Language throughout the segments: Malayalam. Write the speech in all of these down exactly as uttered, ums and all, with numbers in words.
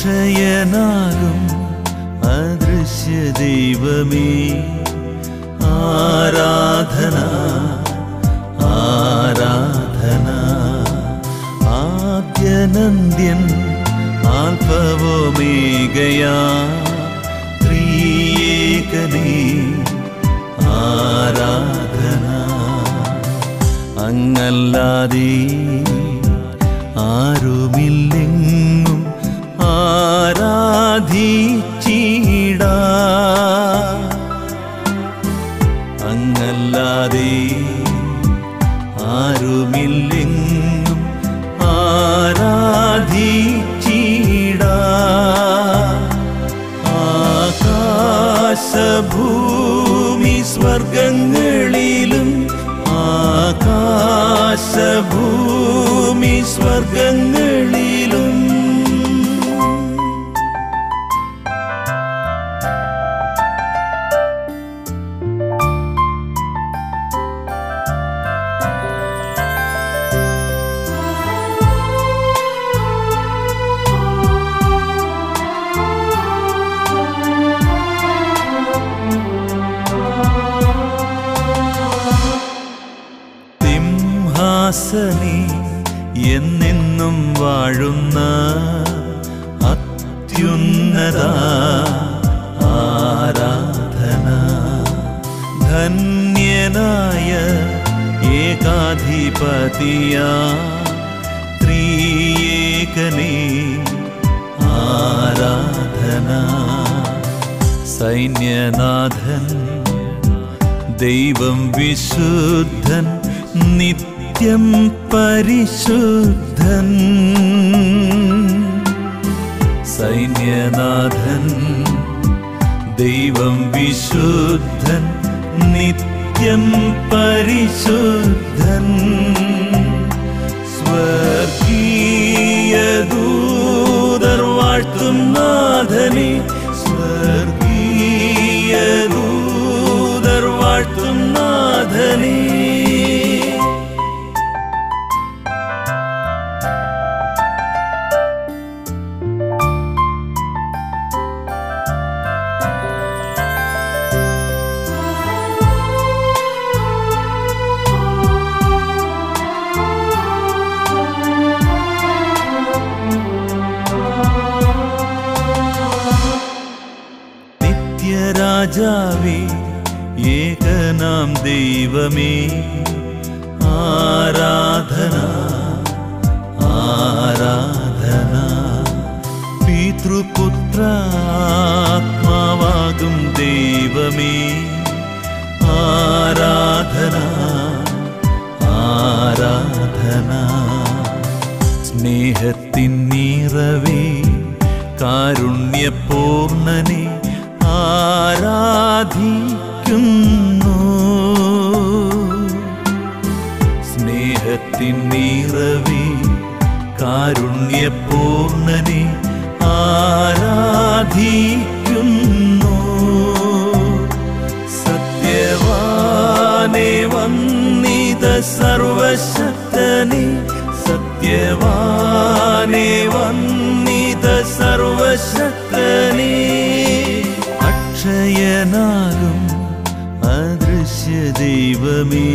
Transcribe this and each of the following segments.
അക്ഷയനാകും അദൃശ്യ ദൈവമേ ആരാധന ആരാധന. ആദ്യനന്ദ്യൻ ആൽഫവോമേഗയാ ത്രിയേകനേ ആരാധന. അങ്ങല്ലാതെ ആരുമില്ലെങ്ങും ആരാധിച്ചിടാ. അങ്ങല്ലാതെ ആരുമില്ലെങ്ങും ആരാധിച്ചിടാ. ആകാശഭൂമി സ്വർഗങ്ങളിലും ആകാശഭൂമി സ്വർഗങ്ങളിലും സിംഹാസനേ എന്നെന്നും വാഴുന്ന അത്യുന്നത ആരാധന. ധന്യനായ ഏകാധിപതിയാ ത്രിയേകനേ ആരാധന. സൈന്യനാഥൻ ദൈവം വിശുദ്ധൻ നിത്യം പരിശുദ്ധൻ. സൈന്യനാഥൻ ദൈവം വിശുദ്ധൻ നിത്യം പരിശുദ്ധൻ. സ്വർഗീയ ദൂതർ വാഴ്ത്തും നാഥനെ സ്വർഗീയ ദൂതർ വാഴ്ത്തും നാഥനെ. രാജാവേ ഏകനാം ദൈവമേ ആരാധന ആരാധന. പിതൃപുത്രാത്മാവാകും ദൈവമേ ആരാധന ആരാധന. സ്നേഹത്തിൻ നിറവേ കാരുണ്യപൂർണനെ ആരാധിക്കുന്നു. സ്നേഹത്തിൻ നിറവേ കാരുണ്യപൂർണനെ ആരാധിക്കുന്നു. സത്യവാനേ വന്ദിത സർവശക്തനേ സത്യവാനേ വന്ദിത സർവശക്തനേ. അക്ഷയനാകും അദൃശ്യ ദൈവമേ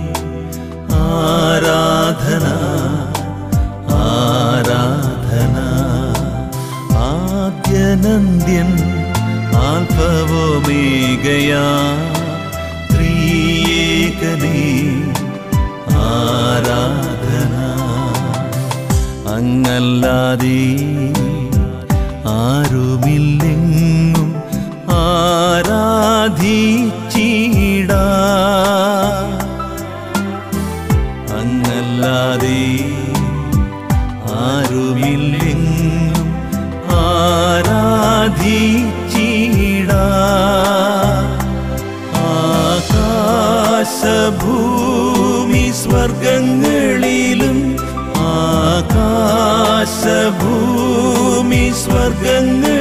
ആരാധന ആരാധന. ആദ്യനന്ദ്യൻ ആൽഫവോമേഗയാ ത്രിയേകനേ ആരാധന. അങ്ങല്ലാതെ ആരുമില്ലെങ്ങും ആരാധിച്ചിടാ. അങ്ങല്ലാതെ ആരുമില്ലെങ്ങും ആരാധിച്ചിടാ. ആകാശഭൂമി സ്വർഗങ്ങളിലും ആകാശഭൂമി സ്വർഗങ്ങൾ